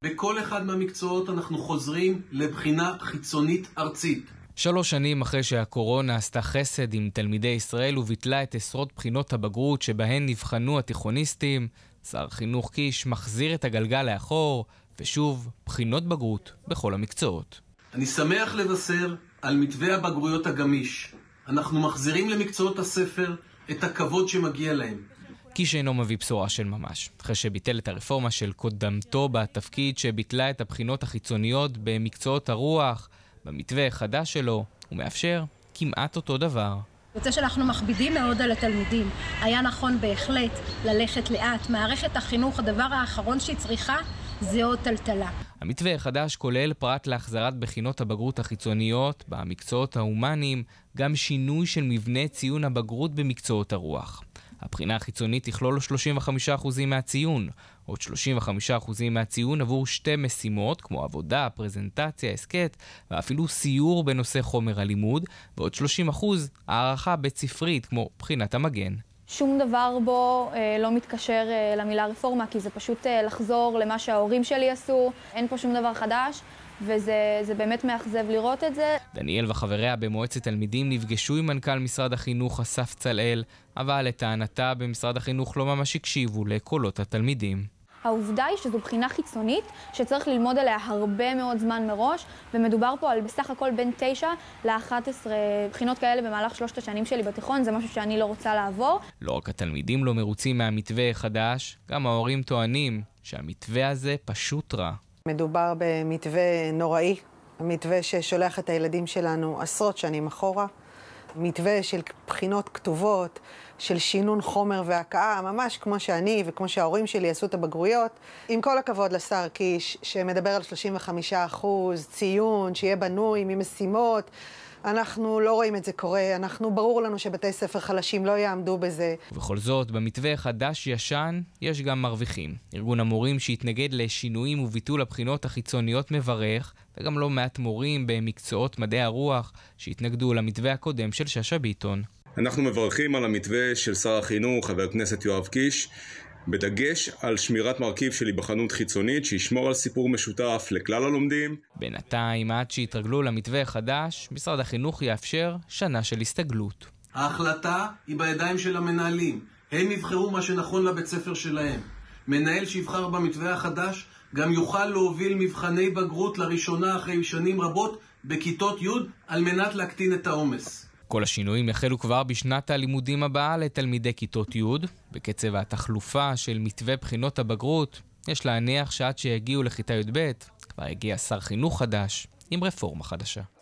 בכל אחד מהמקצועות אנחנו חוזרים לבחינה חיצונית ארצית. אני שמח לבשר על מתווה הבגרויות הגמיש. אנחנו מחזירים למקצועות הספר את הכבוד שמגיע להם. קיש אינו מביא בשורה של ממש. אחרי שביטל את הרפורמה של קודמתו בתפקיד שביטלה את הבחינות החיצוניות במקצועות הרוח, במתווה החדש שלו הוא מאפשר כמעט אותו דבר. יוצא שאנחנו מכבידים מאוד על התלמידים. היה נכון בהחלט ללכת לאט. מערכת החינוך, הדבר האחרון שהיא צריכה זה עוד טלטלה. המתווה החדש כולל פרט להחזרת בחינות הבגרות החיצוניות במקצועות ההומניים, גם שינוי של מבנה ציון הבגרות במקצועות הרוח. הבחינה החיצונית תכלול 35% מהציון, עוד 35% מהציון עבור שתי משימות, כמו עבודה, פרזנטציה, הסקט, ואפילו סיור בנושא חומר הלימוד, ועוד 30% הערכה בית ספרית, כמו בחינת המגן. שום דבר בו לא מתקשר למילה רפורמה, כי זה פשוט לחזור למה שההורים שלי עשו, אין פה שום דבר חדש. וזה באמת מאכזב לראות את זה. דניאל וחבריה במועצת תלמידים נפגשו עם מנכ"ל משרד החינוך אסף צלאל, אבל לטענתה במשרד החינוך לא ממש הקשיבו לקולות התלמידים. העובדה היא שזו בחינה חיצונית שצריך ללמוד עליה הרבה מאוד זמן מראש, ומדובר פה על בסך הכל בין 9 ל-11 בחינות כאלה במהלך 3 השנים שלי בתיכון, זה משהו שאני לא רוצה לעבור. לא רק התלמידים לא מרוצים מהמתווה החדש, גם ההורים טוענים שהמתווה הזה פשוט רע. מדובר במתווה נוראי, מתווה ששולח את הילדים שלנו עשרות שנים אחורה, מתווה של בחינות כתובות, של שינון חומר והקאה, ממש כמו שאני וכמו שההורים שלי עשו את הבגרויות. עם כל הכבוד לשר קיש, שמדבר על 35% ציון, שיהיה בנוי ממשימות, אנחנו לא רואים את זה קורה, ברור לנו שבתי ספר חלשים לא יעמדו בזה. ובכל זאת, במתווה חדש ישן, יש גם מרוויחים. ארגון המורים שהתנגד לשינויים וביטול הבחינות החיצוניות מברך, וגם לא מעט מורים במקצועות מדעי הרוח שהתנגדו למתווה הקודם של שאשא ביטון. אנחנו מברכים על המתווה של שר החינוך, חבר הכנסת יואב קיש, בדגש על שמירת מרכיב של היבחנות חיצונית שישמור על סיפור משותף לכלל הלומדים. בינתיים, עד שהתרגלו למתווה החדש, משרד החינוך יאפשר שנה של הסתגלות. ההחלטה היא בידיים של המנהלים. הם יבחרו מה שנכון לבית ספר שלהם. מנהל שיבחר במתווה החדש גם יוכל להוביל מבחני בגרות לראשונה אחרי שנים רבות בכיתות י' על מנת להקטין את העומס. כל השינויים יחלו כבר בשנת הלימודים הבאה לתלמידי כיתות י'. בקצב התחלופה של מתווה בחינות הבגרות, יש להניח שעד שיגיעו לכיתה י"ב, כבר הגיע שר חינוך חדש עם רפורמה חדשה.